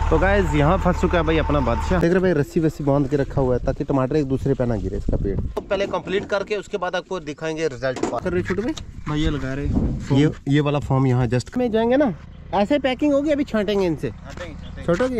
तो गाइस यहाँ फंस चुका है भाई अपना बादशाह। देख रहे भाई रस्सी वस्सी बांध के रखा हुआ है ताकि टमाटर एक दूसरे पे ना गिरे इसका पेड़। तो पहले कंप्लीट करके उसके बाद आपको दिखाएंगे रिजल्ट। कर रहे छोटे भाई भैया लगा रहे ये वाला फॉर्म यहाँ जस्ट में जाएंगे ना, ऐसे पैकिंग होगी, अभी छांटेंगे इनसे छोटोगे।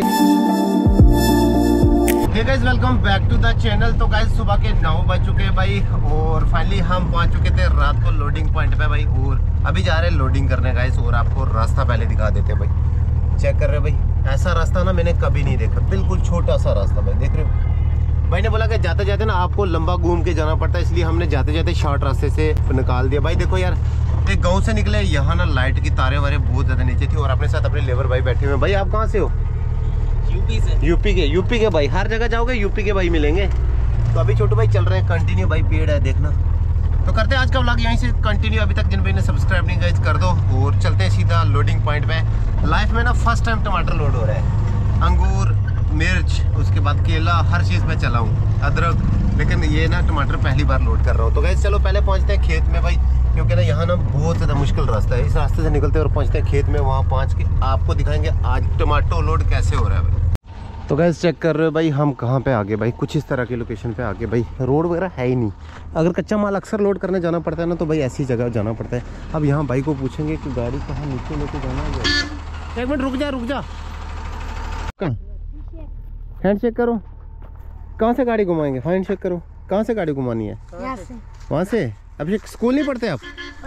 Hey guys welcome back to the channel. तो गाइस सुबह के 9 बज चुके हैं भाई और फाइनली हम पहुंच चुके थे रात को लोडिंग पॉइंट पे भाई और अभी जा रहे हैं लोडिंग करने गाइस। और आपको रास्ता पहले दिखा देते हैं भाई, चेक कर रहे हो भाई, ऐसा रास्ता ना मैंने कभी नहीं देखा, बिल्कुल छोटा सा रास्ता भाई। देख रहे हो भाई ने बोला कि जाते जाते ना आपको लंबा घूम के जाना पड़ता है, इसलिए हमने जाते जाते शॉर्ट रास्ते से निकाल दिया भाई। देखो यार एक गाँव से निकले, यहाँ ना लाइट की तारे वारे बहुत ज्यादा नीचे थी और अपने साथ अपने लेबर भाई बैठे हुए। भाई आप कहाँ से हो? यूपी से। यूपी के भाई, हर जगह जाओगे यूपी के भाई मिलेंगे। तो अभी छोटू भाई चल रहे हैं कंटिन्यू भाई, पेड़ है देखना। तो करते हैं आज का व्लॉग यहीं से कंटिन्यू। अभी तक जिन भाई ने सब्सक्राइब नहीं किया कर दो और चलते हैं सीधा लोडिंग पॉइंट पे। लाइफ में ना फर्स्ट टाइम टमाटर लोड हो रहा है, अंगूर, मिर्च, उसके बाद केला, हर चीज़ पे चला हूँ, अदरक, लेकिन ये ना टमाटर पहली बार लोड कर रहा हूँ। तो गाइस चलो पहले पहुँचते हैं खेत में भाई, क्योंकि ना यहाँ ना बहुत ज़्यादा मुश्किल रास्ता है। इस रास्ते से निकलते और पहुँचते हैं खेत में, वहाँ पहुँच के आपको दिखाएंगे आज टमाटो लोड कैसे हो रहा है भाई। तो गैस चेक कर रहे हो भाई हम कहाँ पे आगे भाई, कुछ इस तरह की लोकेशन पे आगे भाई, रोड वगैरह है ही नहीं। अगर कच्चा माल अक्सर लोड करने जाना पड़ता है ना तो भाई ऐसी जगह जाना पड़ता है। अब यहाँ भाई को पूछेंगे कि गाड़ी कहाँ नीचे लेके जाना है। एक मिनट रुक जा हैंड चेक करो, कहाँ से गाड़ी घुमाएंगे, हैंड चेक करो कहाँ से गाड़ी घुमानी है। वहाँ से। अभी स्कूल नहीं पढ़ते आप?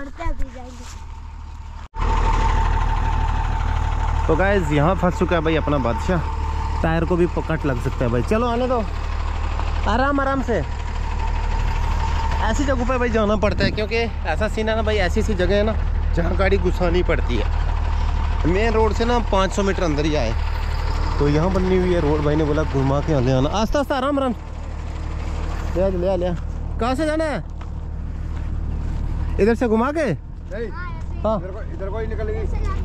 तो गाइस यहाँ फंस चुका है भाई अपना बादशाह, टायर को भी पकड़ लग सकता है भाई। चलो आने दो, आराम से। ऐसी जगह पे भाई जाना पड़ता है क्योंकि ऐसा सीन है ना भाई, ऐसी जगह है ना जहाँ गाड़ी घुसानी पड़ती है। मेन रोड से ना 500 मीटर अंदर ही आए तो यहाँ बननी हुई है रोड। भाई ने बोला घुमा के ले आना, आस्ता आस्ता आराम ले। कहाँ से जाना है? इधर से घुमा के? हाँ इधर को ही निकलेगी,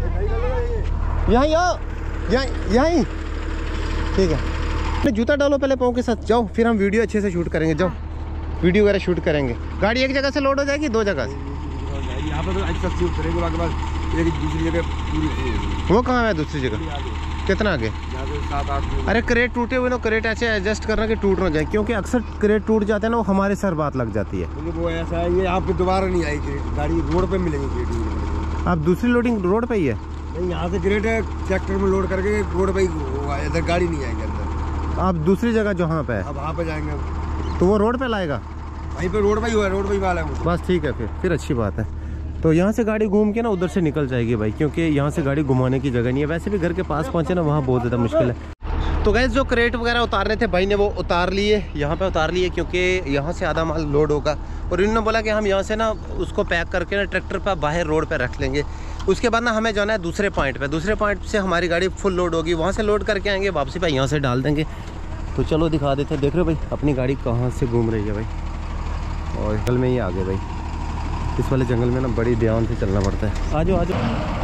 यहीं ठीक है। जूता डालो पहले पाँव के साथ, जाओ फिर हम वीडियो अच्छे से शूट करेंगे। जाओ वीडियो वगैरह शूट करेंगे। गाड़ी एक जगह से लोड हो जाएगी, 2 जगह से? यहाँ पर तो दूसरी जगह। वो कहाँ है दूसरी जगह? कितना आगे? 7-8। अरे क्रेट टूटे हुए ना, क्रेट ऐसे एडजस्ट करना कि टूट ना जाए, क्योंकि अक्सर क्रेट टूट जाते हैं ना, वो हमारे सर बात लग जाती है। वो ऐसा है, ये यहाँ पे दोबारा नहीं आएगी गाड़ी, रोड पे मिलेगी। आप दूसरी लोडिंग रोड पे ही है? नहीं, यहाँ से ग्रेड ट्रैक्टर में लोड करके रोड पे ही, इधर गाड़ी नहीं आएगी अंदर। आप दूसरी जगह जहाँ पे है? अब वहाँ पे जाएंगे तो वो रोड पे लाएगा? वहीं पे रोड पे ही हुआ है, रोड पे ही वाला है। बस ठीक है फिर अच्छी बात है। तो यहाँ से गाड़ी घूम के ना उधर से निकल जाएगी भाई, क्योंकि यहाँ से गाड़ी घुमाने की जगह नहीं है। वैसे भी घर के पास पहुँचे ना वहाँ बहुत ज़्यादा मुश्किल है। तो गैस जो क्रेट वगैरह उतार रहे थे भाई ने वो उतार लिए, यहाँ पे उतार लिए, क्योंकि यहाँ से आधा माल लोड होगा। और इन्होंने बोला कि हम यहाँ से ना उसको पैक करके ना ट्रैक्टर पर बाहर रोड पर रख लेंगे। उसके बाद ना हमें जाना है दूसरे पॉइंट पे, दूसरे पॉइंट से हमारी गाड़ी फुल लोड होगी, वहाँ से लोड करके आएंगे वापसी पे यहाँ से डाल देंगे। तो चलो दिखा देते हैं। देख रहे हो भाई अपनी गाड़ी कहाँ से घूम रही है भाई, और जंगल में ही आगे भाई। इस वाले जंगल में ना बड़ी ध्यान से चलना पड़ता है। आ जाओ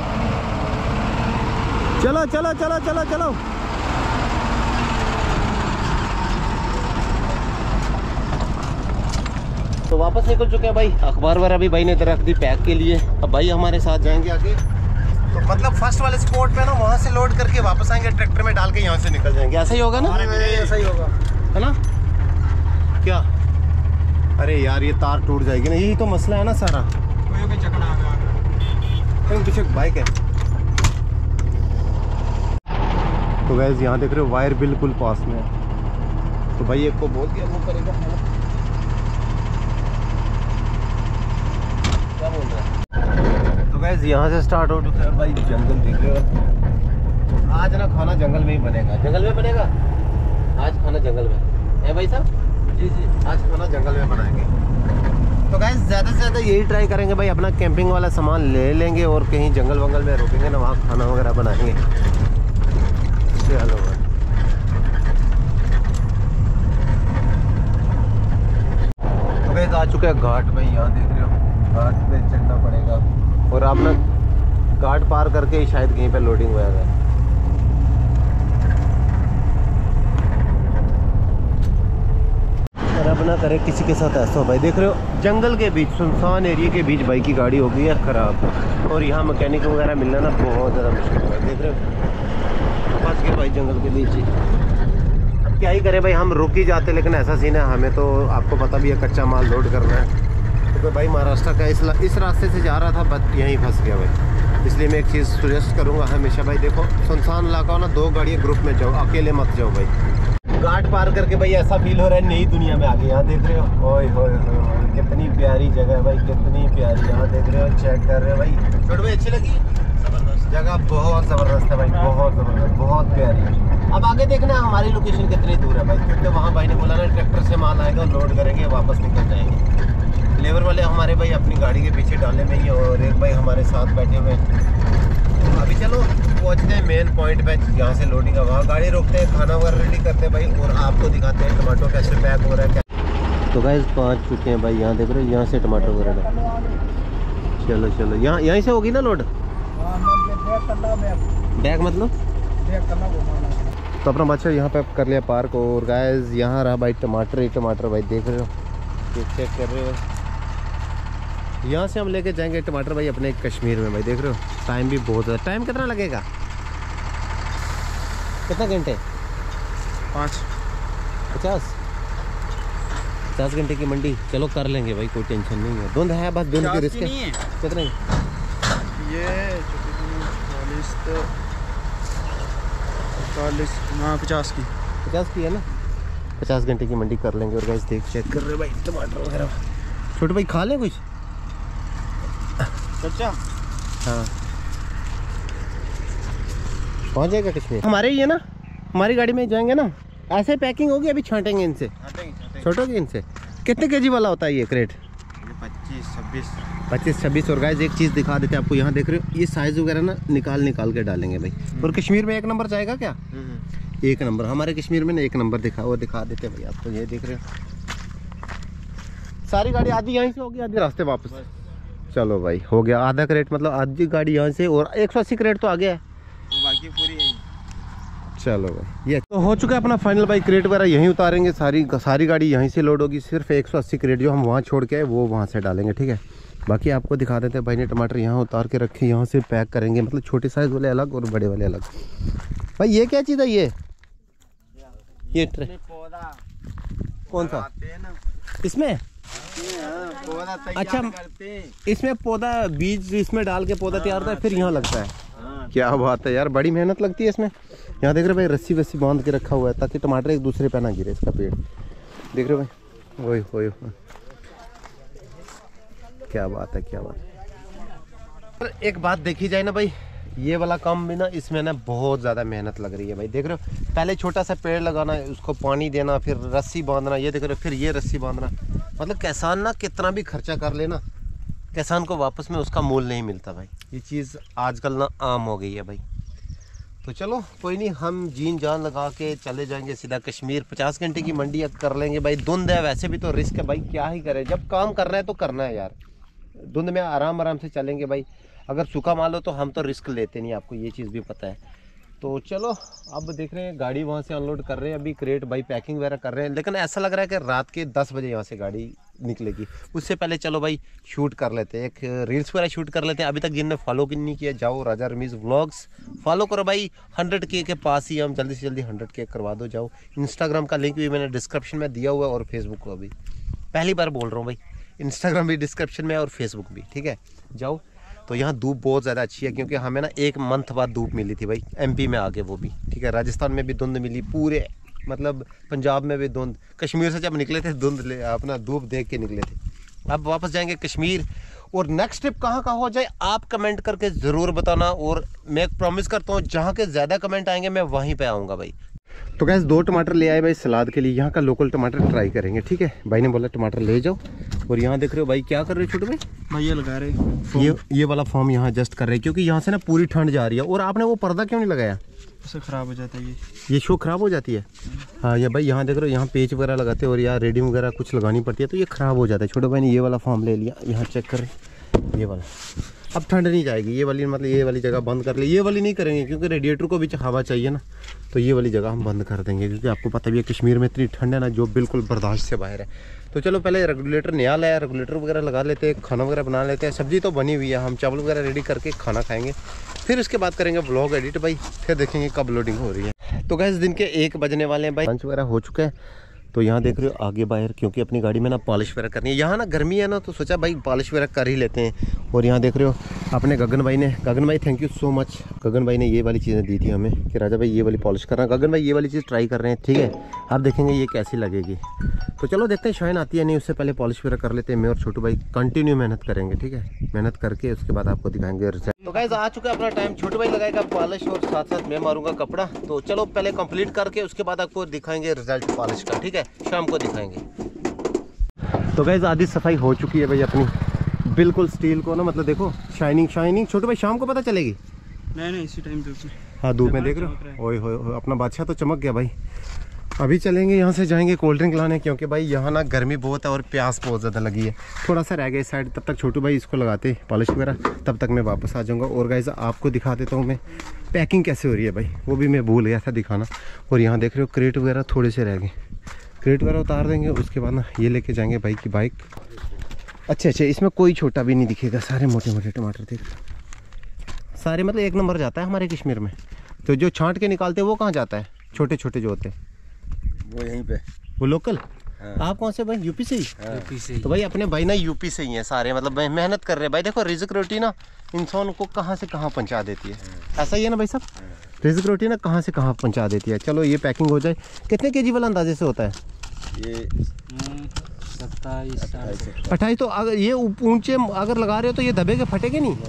चलो। तो वापस निकल चुके हैं भाई, अखबार वगैरह भी भाई ने इधर रख दी पैक के लिए। अब भाई हमारे साथ जाएंगे आगे, तो मतलब फर्स्ट वाले स्पॉट पे ना वहाँ से लोड करके वापस आएंगे, ट्रैक्टर में डाल के यहाँ से निकल जाएंगे। ऐसा ही होगा ना? ऐसा ही होगा है ना? क्या? अरे यार ये तार टूट जाएगी ना, यही तो मसला है ना सारा। पीछे बाइक है। तो गाइस यहाँ देख रहे हो वायर बिल्कुल पास में है, तो भाई एक को बोल दिया वो करेगा। क्या बोल रहा है? तो गाइस यहाँ से स्टार्ट हो चुका है भाई जंगल। देख रहे हो आज ना खाना जंगल में ही बनेगा, आज खाना जंगल में है भाई साहब। जी आज खाना जंगल में बनाएंगे। तो गाइस ज़्यादा से ज़्यादा यही ट्राई करेंगे भाई, अपना कैंपिंग वाला सामान ले लेंगे और कहीं जंगल वंगल में रुकेंगे ना, वहाँ खाना वगैरह बनाएंगे। चलो तो गाइस आ चुका है घाट भाई, यहाँ देख रहे हो घाट पे चढ़ना पड़ेगा और अपना घाट पार करके ही शायद कहीं पे लोडिंग हो जाएगा। अब ना करे किसी के साथ ऐसा हो भाई। देख रहे हो जंगल के बीच, सुनसान एरिया के बीच भाई की गाड़ी हो गई है ख़राब, और यहाँ मैकेनिक वगैरह मिलना ना बहुत ज़्यादा मुश्किल है। देख रहे हो फंस गए भाई जंगल के बीच ही। अब क्या ही करें भाई, हम रुक ही जाते, लेकिन ऐसा सीन है, हमें तो आपको पता भी है कच्चा माल लोड करना है। तो भाई महाराष्ट्र का इस रास्ते से जा रहा था, बट यहीं फंस गया भाई। इसलिए मैं एक चीज़ सजेस्ट करूँगा हमेशा भाई, देखो सुनसान इलाका हो ना, 2 गाड़ियाँ ग्रुप में जाओ, अकेले मत जाओ भाई। घाट पार करके भाई ऐसा फील हो रहा है नई दुनिया में आ गए। यहाँ देख रहे हो, ओए होए होए, कितनी प्यारी जगह है भाई, कितनी प्यारी। यहाँ देख रहे हो, चेक कर रहे हो भाई। छोटे भाई अच्छी लगी जगह, बहुत ज़बरदस्त है भाई, बहुत ज़बरदस्त, बहुत प्यारी है। अब आगे देखना है हमारी लोकेशन कितनी दूर है भाई, क्योंकि वहाँ भाई ने बोला ना ट्रैक्टर से माल आएगा, लोड करेंगे, वापस निकल जाएंगे। लेबर वाले हमारे भाई अपनी गाड़ी के पीछे डालने में ही, और एक भाई हमारे साथ बैठे हुए हैं। अभी चलो पहुँचते हैं मेन पॉइंट पे, जहाँ से लोडिंग है वहाँ गाड़ी रोकते हैं, खाना वगैरह रेडी करते हैं भाई, और आपको दिखाते हैं टमाटो कैसे पैक हो रहा है क्या। तो गाइस पहुँच चुके हैं भाई, यहाँ देख रहे हो, यहाँ से टमाटो वगैरह। चलो चलो, यहीं से होगी ना लोड? बैग मतलब तो अपना बच्चा यहाँ पे कर लिया पार्क। और गाइस यहाँ रहा भाई टमाटर ही टमाटर भाई, देख रहे हो, ये चेक कर रहे हो। यहाँ से हम लेके जाएंगे टमाटर भाई अपने कश्मीर में भाई, देख रहे हो। टाइम भी बहुत है, टाइम कितना लगेगा, कितना घंटे? 50 घंटे की मंडी। चलो कर लेंगे भाई, कोई टेंशन नहीं है। धुंध है बस, धुंध की रिस्क है। कितने ये 50 की है ना, 50 घंटे की मंडी कर लेंगे। और गाइस देख चेक कर रहे भाई टमाटर वगैरह। छोटे भाई खा लें कुछ कच्चा? हाँ पहुँच जाएगा कश्मीर, हमारे ही है ना, हमारी गाड़ी में जाएंगे ना। ऐसे पैकिंग होगी, अभी छांटेंगे इनसे, छोटोगे इनसे। कितने केजी वाला होता है ये क्रेट? 25-26। और गाइस एक चीज़ दिखा देते हैं आपको, यहाँ देख रहे हो, ये साइज़ वगैरह ना निकाल के डालेंगे भाई। और कश्मीर में 1 नंबर जाएगा क्या? 1 नंबर हमारे कश्मीर में ना 1 नंबर दिखा देते हैं भाई आपको। ये देख रहे हो, सारी गाड़ी आधी यहीं से होगी, आधी रास्ते वापस। चलो भाई हो गया आधा क्रेट, मतलब आधी गाड़ी यहाँ से, और 180 क्रेट तो आ गया है, बाकी पूरी है। चलो भाई ये तो हो चुका है अपना फाइनल भाई। क्रेट वगैरह यहीं उतारेंगे, सारी गाड़ी यहीं से लोड होगी। सिर्फ 180 क्रेट जो हम वहाँ छोड़ के आए वो वहाँ से डालेंगे, ठीक है। बाकी आपको दिखा देते हैं भाई ने टमाटर यहाँ उतार के रखे, यहाँ से पैक करेंगे, मतलब छोटे साइज़ वाले अलग और बड़े वाले अलग। भाई ये क्या चीज़ है ये ट्रे पौधा कौन सा इसमें? पौधा अच्छा इसमें पौधा बीज इसमें डाल के पौधा तैयार होता है, फिर यहाँ लगता है। क्या बात है यार, बड़ी मेहनत लगती है इसमें। यहाँ देख रहे भाई रस्सी वस्सी बांध के रखा हुआ है ताकि टमाटर एक दूसरे पे ना गिरे, इसका पेड़ देख रहे हो भाई। वही वही क्या बात है, क्या बात है। एक बात देखी जाए ना भाई, ये वाला काम भी ना, इसमें ना बहुत ज़्यादा मेहनत लग रही है भाई। देख रहे हो, पहले छोटा सा पेड़ लगाना, उसको पानी देना, फिर रस्सी बांधना, ये देख रहे हो, फिर ये रस्सी बांधना। मतलब किसान ना कितना भी खर्चा कर लेना, किसान को वापस में उसका मूल नहीं मिलता भाई। ये चीज़ आजकल ना आम हो गई है भाई। तो चलो कोई नहीं, हम जीन जान लगा के चले जाएंगे सीधा कश्मीर। 50 घंटे की मंडी कर लेंगे भाई। धुंध है, वैसे भी तो रिस्क है भाई, क्या ही करें, जब काम करना है तो करना है यार। धुंध में आराम से चलेंगे भाई। अगर सूखा माल हो तो हम तो रिस्क लेते नहीं, आपको ये चीज़ भी पता है। तो चलो अब देख रहे हैं, गाड़ी वहाँ से अनलोड कर रहे हैं अभी, क्रेट भाई पैकिंग वगैरह कर रहे हैं। लेकिन ऐसा लग रहा है कि रात के 10 बजे यहाँ से गाड़ी निकलेगी। उससे पहले चलो भाई शूट कर लेते हैं, एक रील्स वगैरह शूट कर लेते हैं। अभी तक जिनने फॉलो नहीं किया, जाओ राजा रमीज़ व्लॉग्स फॉलो करो भाई। 100K के पास ही हम, जल्दी से जल्दी 100K करवा दो, जाओ। इंस्टाग्राम का लिंक भी मैंने डिस्क्रिप्शन में दिया हुआ है, और फेसबुक को भी पहली बार बोल रहा हूँ भाई, इंस्टाग्राम भी डिस्क्रिप्शन में और फेसबुक भी, ठीक है, जाओ। तो यहाँ धूप बहुत ज़्यादा अच्छी है, क्योंकि हमें ना 1 मंथ बाद धूप मिली थी भाई, MP में आगे वो भी, ठीक है। राजस्थान में भी धुंध मिली, पूरे मतलब पंजाब में भी धुंध। कश्मीर से जब निकले थे धुंध ले अपना धूप देख के निकले थे। अब वापस जाएंगे कश्मीर, और नेक्स्ट ट्रिप कहाँ का हो जाए आप कमेंट करके ज़रूर बताना। और मैं प्रॉमिस करता हूँ जहाँ के ज़्यादा कमेंट आएंगे मैं वहीं पे आऊँगा भाई। तो गैस 2 टमाटर ले आए भाई सलाद के लिए, यहाँ का लोकल टमाटर ट्राई करेंगे, ठीक है। भाई ने बोला टमाटर ले जाओ। और यहाँ देख रहे हो भाई क्या कर रहे हो छोटे भाई? भैया लगा रहे ये वाला फॉर्म यहाँ एडजस्ट कर रहे हैं, क्योंकि यहाँ से ना पूरी ठंड जा रही है। और आपने वो पर्दा क्यों नहीं लगाया? उससे ख़राब हो जाता है ये शो ख़राब हो जाती है। हाँ ये भाई यहाँ देख रहे हो, यहाँ पेच वगैरह लगाते हैं और यहाँ रेडिंग वगैरह कुछ लगानी पड़ती है, तो ये ख़राब हो जाता है। छोटे भाई ने ये वाला फॉर्म ले लिया, यहाँ चेक कर ये वाला। अब ठंड नहीं जाएगी, ये वाली मतलब ये वाली जगह बंद कर ली। ये वाली नहीं करेंगे क्योंकि रेडिएटर को भी हवा चाहिए ना, तो ये वाली जगह हम बंद कर देंगे, क्योंकि आपको पता भी है कश्मीर में इतनी ठंड है ना जो बिल्कुल बर्दाश्त से बाहर है। तो चलो पहले रेगुलेटर नया लाया, रेगुलेटर वगैरह लगा लेते हैं, खाना वगैरह बना लेते हैं। सब्जी तो बनी हुई है, हम चावल वगैरह रेडी करके खाना खाएंगे, फिर उसके बाद करेंगे व्लॉग एडिट भाई, फिर देखेंगे कब लोडिंग हो रही है। तो गाइस दिन के 1 बजने वाले हैं भाई, लंच वगैरह हो चुका है। तो यहाँ देख रहे हो आगे बाहर, क्योंकि अपनी गाड़ी में ना पॉलिश वगैरह करनी है, यहाँ ना गर्मी है ना, तो सोचा भाई पॉलिश वगैरह कर ही लेते हैं। और यहाँ देख रहे हो अपने गगन भाई thank you so much, Gagan भाई ने ये वाली चीज़ें दी थी हमें कि राजा भाई ये वाली पॉलिश करना। गगन भाई ये वाली चीज़ ट्राई कर रहे हैं, ठीक है, आप देखेंगे ये कैसी लगेगी। तो चलो देखते हैं शाइन आती है नहीं, उससे पहले पॉलिश वगैरह कर लेते हैं। मैं और छोटू भाई कंटिन्यू मेहनत करेंगे, ठीक है, मेहनत करके उसके बाद आपको दिखाएंगे रिजल्ट। तो गाइस आ चुका है अपना टाइम, छोटू भाई लगाएगा पॉलिश और साथ साथ मैं मारूंगा कपड़ा। तो चलो पहले कंप्लीट करके उसके बाद आपको दिखाएंगे रिजल्ट पॉलिश का, ठीक है, शाम को दिखाएंगे। तो गाइस आधी सफाई हो चुकी है भाई अपनी, बिल्कुल स्टील को ना, मतलब देखो शाइनिंग। छोटू भाई शाम को पता चलेगी? नहीं इसी टाइम धूप में। हाँ धूप में देख रहे हो, ओए होए अपना बादशाह तो चमक गया भाई। अभी चलेंगे यहाँ से, जाएंगे कोल्ड ड्रिंक लाने, क्योंकि भाई यहाँ ना गर्मी बहुत है और प्यास बहुत ज़्यादा लगी है। थोड़ा सा रह गया इस साइड, तब तक छोटू भाई इसको लगाते पॉलिश वगैरह, तब तक मैं वापस आ जाऊँगा। और गाइस आपको दिखा देता हूँ मैं पैकिंग कैसे हो रही है भाई, वो भी मैं भूल गया था दिखाना। और यहाँ देख रहे हो क्रेट वगैरह थोड़े से रह गए, क्रेट वगैरह उतार देंगे, उसके बाद ना ये लेके जाएंगे भाई की बाइक। अच्छा इसमें कोई छोटा भी नहीं दिखेगा, सारे मोटे मोटे टमाटर देख, सारे मतलब 1 नंबर जाता है हमारे कश्मीर में। तो जो छांट के निकालते हैं वो कहाँ जाता है, छोटे छोटे जो होते हैं वो यहीं पे, वो लोकल। हाँ। आप कौन से भाई? यूपी से ही? हाँ। यूपी से ही। तो भाई अपने भाई ना यूपी से ही हैं सारे, मतलब मेहनत कर रहे हैं भाई। देखो रिज़्क रोटी ना इंसान को कहाँ से कहाँ पहुँचा देती है, ऐसा ही है ना भाई साहब, रिज़्क रोटी ना कहाँ से कहाँ पहुँचा देती है। चलो ये पैकिंग हो जाए। कितने केजी वाला अंदाजे से होता है ये? 28। तो अगर ये ऊंचे अगर लगा रहे हो तो ये दबे के फटेगे नहीं?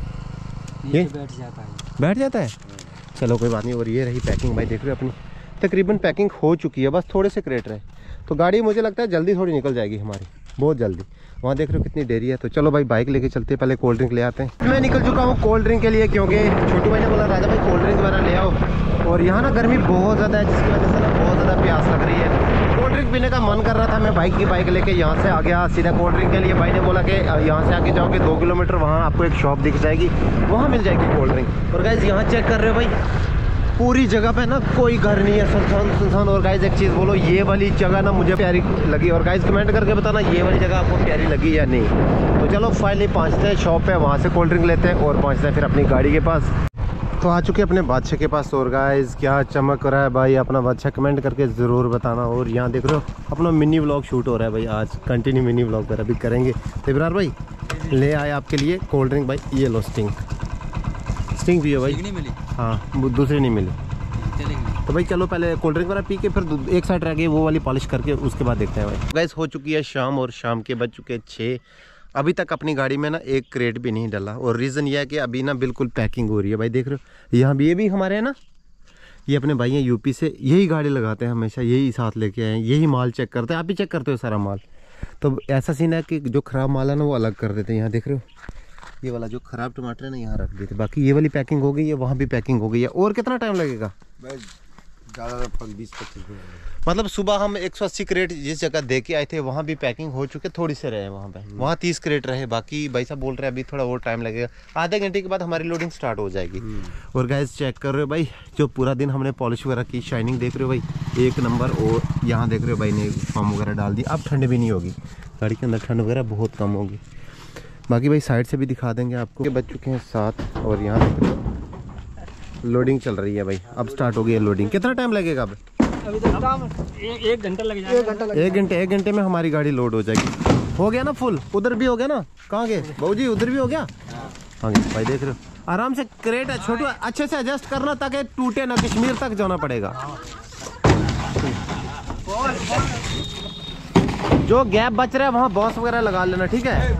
ये बैठ जाता है। चलो कोई बात नहीं। और ये रही पैकिंग भाई, देख रहे हो अपनी तकरीबन पैकिंग हो चुकी है, बस थोड़े से क्रेट रहे। तो गाड़ी मुझे लगता है जल्दी थोड़ी निकल जाएगी हमारी, बहुत जल्दी। वहाँ देख रहे हो कितनी देरी है। तो चलो भाई बाइक लेके चलते हैं, पहले कोल्ड ड्रिंक ले आते हैं। मैं निकल चुका हूँ कोल्ड ड्रिंक के लिए, क्योंकि छोटू भाई ने बोला राजा भाई कोल्ड ड्रिंक वगैरह ले आओ। और यहाँ ना गर्मी बहुत ज़्यादा है, जिसकी वजह से ना बहुत ज़्यादा प्यास लग रही है। कोल्ड ड्रिंक पीने का मन कर रहा था, मैं बाइक लेके यहाँ से आ गया सीधा कोल्ड ड्रिंक के लिए। भाई ने बोला कि यहाँ से आके जाओगे 2 किलोमीटर, वहाँ आपको एक शॉप दिख जाएगी, वहाँ मिल जाएगी कोल्ड ड्रिंक। और गाइस यहाँ चेक कर रहे हो भाई, पूरी जगह पे ना कोई घर नहीं है, सुनसान। और गाइस एक चीज़ बोलो, ये वाली जगह ना मुझे प्यारी लगी। और गाइस कमेंट करके बताना ये वाली जगह आपको प्यारी लगी या नहीं। तो चलो फाइनली पहुँचते हैं शॉप पे, वहाँ से कोल्ड ड्रिंक लेते हैं और पहुँचते हैं फिर अपनी गाड़ी के पास। तो आ चुके अपने बादशाह के पास। और गाइस क्या चमक रहा है भाई अपना बादशाह, कमेंट करके ज़रूर बताना। और यहाँ देख रहे हो अपना मिनी व्लॉग शूट हो रहा है भाई, आज कंटिन्यू मिनी व्लॉग पर अभी करेंगे। तो इब्रार भाई ले आए आपके लिए कोल्ड ड्रिंक भाई, ये लो स्टिंग भी है भाई। नहीं मिली? हाँ दूसरी नहीं मिली। तो भाई चलो पहले कोल्ड ड्रिंक वगैरह पी के फिर एक साइड रह गई वो वाली पॉलिश करके उसके बाद देखते हैं भाई। गाइस हो चुकी है शाम और शाम के बज चुके 6। अभी तक अपनी गाड़ी में ना एक क्रेट भी नहीं डला। और रीज़न ये है कि अभी ना बिल्कुल पैकिंग हो रही है भाई, देख रहे हो यहाँ भी, ये भी हमारे हैं ना, ये अपने भाई हैं यूपी से, यही गाड़ी लगाते हैं हमेशा, यही साथ लेके आए हैं, यही माल चेक करते हैं। आप भी चेक करते हो सारा माल। तो ऐसा सीन है कि जो ख़राब माल है ना वो अलग कर देते हैं। यहाँ देख रहे हो ये वाला जो ख़राब टमाटर है ना यहाँ रख देते, बाकी ये वाली पैकिंग हो गई है, वहाँ भी पैकिंग हो गई है। और कितना टाइम लगेगा? ज़्यादा 20-25 मिनट। मतलब सुबह हम 180 क्रेट जिस जगह दे के आए थे वहाँ भी पैकिंग हो चुके, थोड़ी से रहे वहाँ पे, वहाँ 30 क्रेट रहे। बाकी भाई साहब बोल रहे हैं अभी थोड़ा और टाइम लगेगा, आधे घंटे के बाद हमारी लोडिंग स्टार्ट हो जाएगी। और गाइस चेक कर रहे हो भाई, जो पूरा दिन हमने पॉलिश वगैरह की, शाइनिंग देख रहे हो भाई 1 नंबर। और यहाँ देख रहे हो भाई ने फॉर्म वगैरह डाल दी, अब ठंड भी नहीं होगी गाड़ी के अंदर, ठंड वगैरह बहुत कम होगी। बाकी भाई साइड से भी दिखा देंगे आपको। बज चुके हैं 7 और यहाँ देख रहे हो लोडिंग चल रही है भाई, अब स्टार्ट हो गई है लोडिंग। कितना टाइम लगेगा अब? अभी तक काम 1 घंटा लग जाएगा। 1 घंटे में हमारी गाड़ी लोड हो जाएगी। हो गया ना फुल? उधर भी हो गया ना? कहाँ गए बहू जी? उधर भी हो गया। हाँ भाई देख रहे हो आराम से क्रेट है, छोटू अच्छे से एडजस्ट करना ताकि टूटे ना, कश्मीर तक जाना पड़ेगा। जो गैप बच रहा है वहाँ बॉस वगैरह लगा लेना, ठीक है?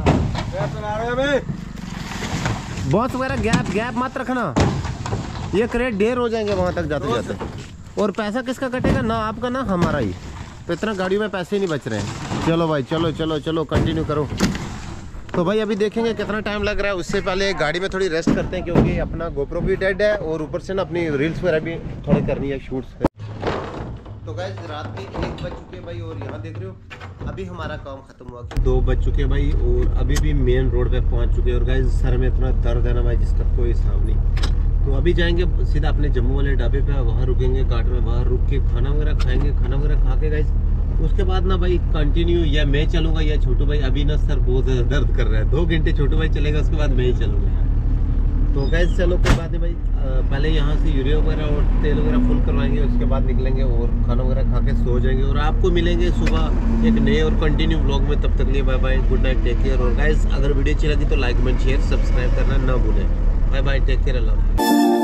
बॉस वगैरह गैप मत रखना, ये क्रेट ढेर हो जाएंगे वहाँ तक जाते जाते। और पैसा किसका कटेगा? ना आपका ना हमारा ही। तो इतना गाड़ी में पैसे ही नहीं बच रहे हैं। चलो भाई चलो चलो चलो कंटिन्यू करो। तो भाई अभी देखेंगे कितना टाइम लग रहा है, उससे पहले गाड़ी में थोड़ी रेस्ट करते हैं, क्योंकि अपना गोप्रो भी डेड है और ऊपर से ना अपनी रील्स वगैरह भी थोड़ी करनी है, शूट्स। तो गाइस रात के 1 बज चुके भाई, और यहाँ देख रहे हो अभी हमारा काम खत्म हुआ, 2 बज चुके भाई और अभी भी मेन रोड पे पहुँच चुके। और गाइस सर में इतना दर्द है ना भाई जिसका कोई हिसाब नहीं। तो अभी जाएंगे सीधा अपने जम्मू वाले ढाबे पे, वहाँ रुकेंगे घाट में, वहाँ रुक के खाना वगैरह खाएंगे। खाना वगैरह खा के गाइस उसके बाद ना भाई कंटिन्यू या मैं चलूंगा या छोटू भाई। अभी ना सर बहुत ज़्यादा दर्द कर रहा है, 2 घंटे छोटू भाई चलेगा, उसके बाद मैं ही चलूंगा। तो गैस चलो कोई बात नहीं भाई, पहले यहाँ से यूरिया वगैरह और तेल वगैरह फुल करवाएंगे, उसके बाद निकलेंगे और खाना वगैरह खा के सो जाएंगे। और आपको मिलेंगे सुबह एक नए और कंटिन्यू ब्लॉग में। तब तक लिए bye bye, good night, take care. और गाइस अगर वीडियो अच्छी लगी तो लाइक कमेंट शेयर सब्सक्राइब करना ना भूलें। बाय बाय, टेक केयर, अल्लाह।